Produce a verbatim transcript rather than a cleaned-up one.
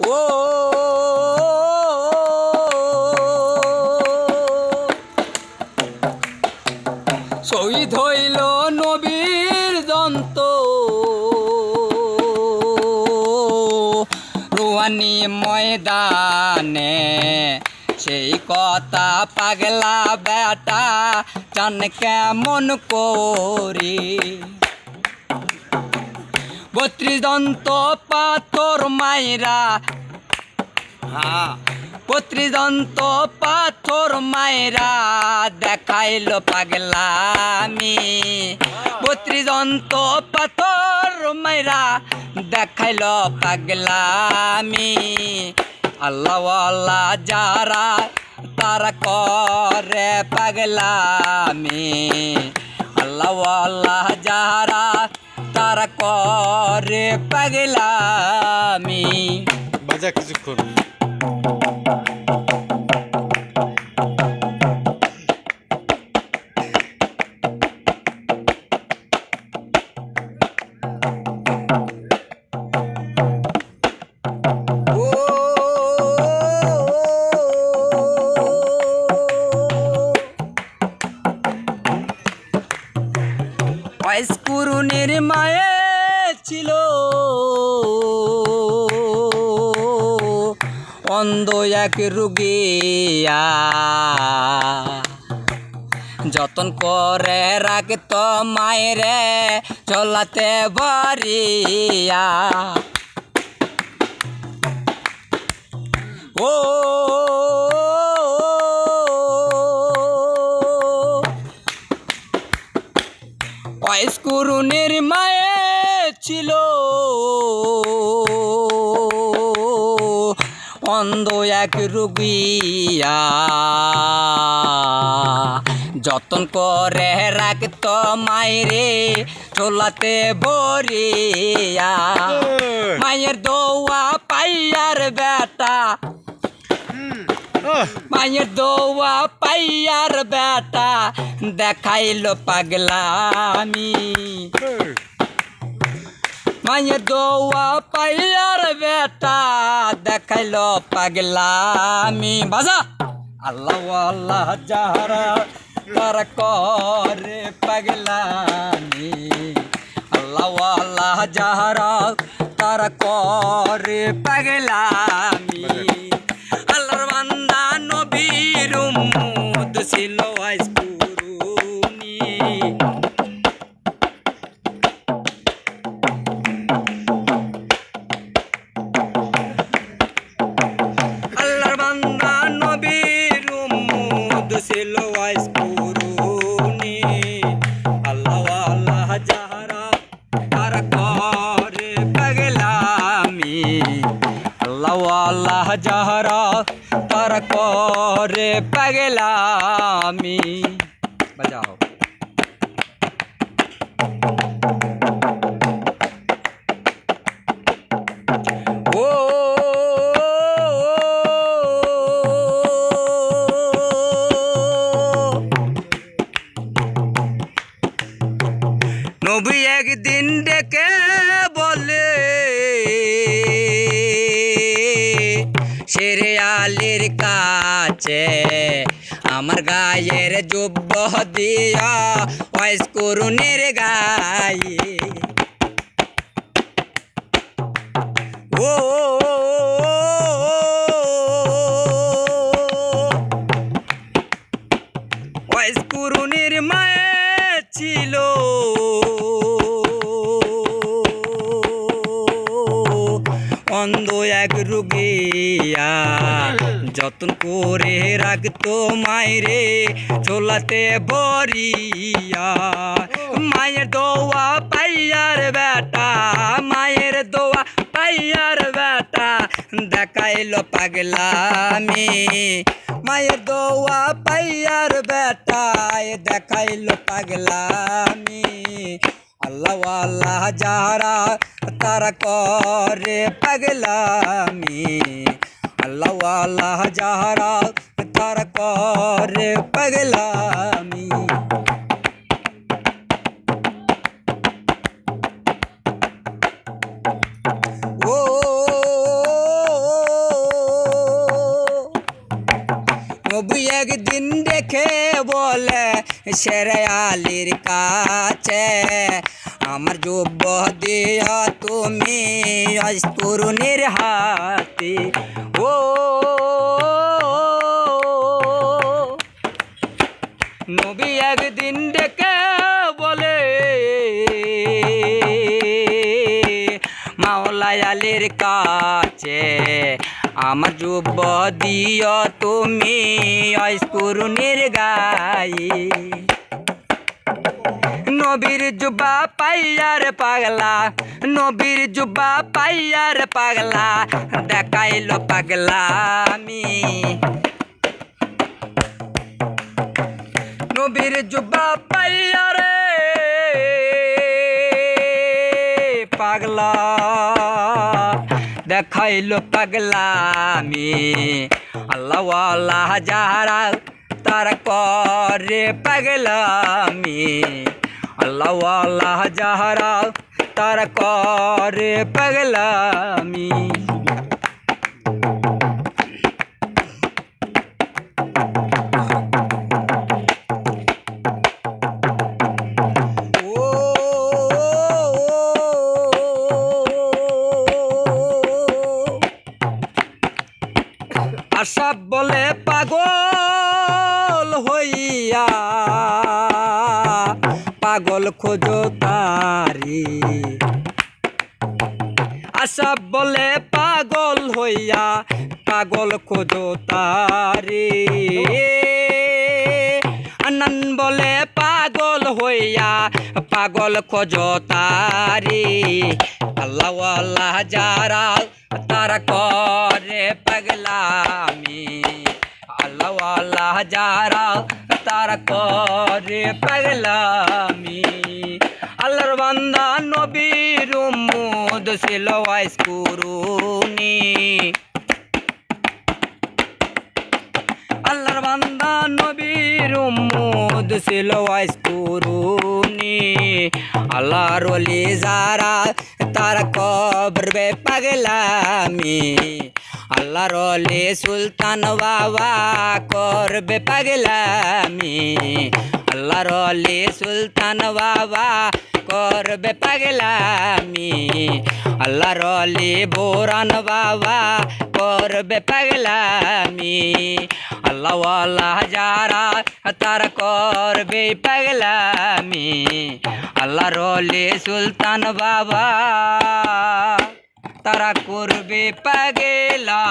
ও শহীদ হইল নবীর দন্ত রুয়ানি ময়দানে সেই কথা পাগলা বেটা জান কেমন করি বত্রিশ দন্ত পাথর মাইরা হ্যাঁ বত্রিশ দন্ত পাথর মাইরা দেখাইল পাগলামি বত্রিশ দন্ত পাথর মাইরা দেখাইল পাগলামি আল্লাহ আল্লাহ যারা তারা করে পাগলামি আল্লাহ আল্লাহ যারা তারা করে পাগলামি বাজা কিছুক্ষণ কুরুনির মায়ে ছিল অন্ধ এক রুগিয়া যতন করে রাখত মায়েরে চলাতে বাড়িয়া ও কুরুনির মায়ে ছিল অন্ধ এক রুগিয়া যতন করে রাখত মায়েরে চলাতে বরিয়া মায়ের দোয়া পাইয়ার বেটা মায়ের দোয়া পাইয়ার বেটা দেখাইল পাগলামি মায়ের দোয়া পাইয়ার বেটা দেখাইল পাগলামি বাজা আল্লাহ আল্লাহ যারা তারা করে পাগলামি আল্লাহ আল্লাহ যারা তারা করে পাগলামি আল্লাহর বান্দা নবীর উম্মত ছিল ওয়াইস কুরুনি আল্লাহর বান্দা নবীর উম্মত ছিল ওয়াইস কুরুনি আল্লাহ আল্লাহ যারা তারা করে পাগলামি আল্লাহ আল্লাহ যারা তারা করে পাগলামি বাজাও ও নবী একদিন ডেকে বলে শেরে আলীর কাছে আমার গায়ের যুব্ব দিয়া ওয়াইস কুরুনির গায়ে ও ওয়াইস কুরুনির মায়ে ছিল অন্ধ এক রুগিয়া যতন করে রাখতো মায়েরে চলাতে বরিয়া মায়ের দোয়া পাইয়ার বেটা মায়ের দোয়া পাইয়ার বেটা দেখাইল পাগলামি মায়ের দোয়া পাইয়ার বেটা দেখাইল পাগলামি আল্লাহ আল্লাহ যারা তারা করে পাগলামি আল্লাহ আল্লাহ যারা তারা করে পাগলামি ও নবী একদিন দেখে বলে শেরালির কাছে আমার যুব দিয়া তুমি আজ তরুণীর হাতে ও নবী একদিন ডেকে বলে মাওলা আলীর কাছে আমার যুব দিও তুমি আজ তরুণীর গায়ে নবীর জুবা পাইয়ার পাগলা নবীর জুবা পাইয়ার পাগলা দেখাইলো পাগলা আমি নবীর জুবা পাইয়ারে পাগলা দেখাইলো পাগলা আমি আল্লাহ আল্লাহ যারা তারা করে পাগলামি আল্লাহ আল্লাহ যারা তারা করে পাগলামি আশা বলে পাগল হইয়া পাগল খোঁজো তারি আশা বলে পাগল হইয়া পাগল খোঁজো তারি আনন বলে পাগল হইয়া পাগল খোঁজো তারি আল্লাহ আল্লাহ যারা তারা করে পাগলামি আল্লাহ আল্লাহ যারা তারা করে পাগলামি আল্লাহর বান্দা নবীর উম্মত ছিল ওয়াইস কুরুনি আল্লাহর বান্দা নবীর উম্মত ছিল ওয়াইস কুরুনি আল্লাহর ওলি যারা তারা করবে পাগলামি আল্লাহর ওলি সুলতান বাবা করবে পাগলামি আল্লাহর ওলি সুলতান বাবা করবে পাগলামি আল্লাহর ওলি বোরান বাবা করবে পাগলামি আল্লাহ আল্লাহ যারা তারা করবে পাগলামি আল্লাহর ওলি সুলতান বাবা তারা করবে পাগলা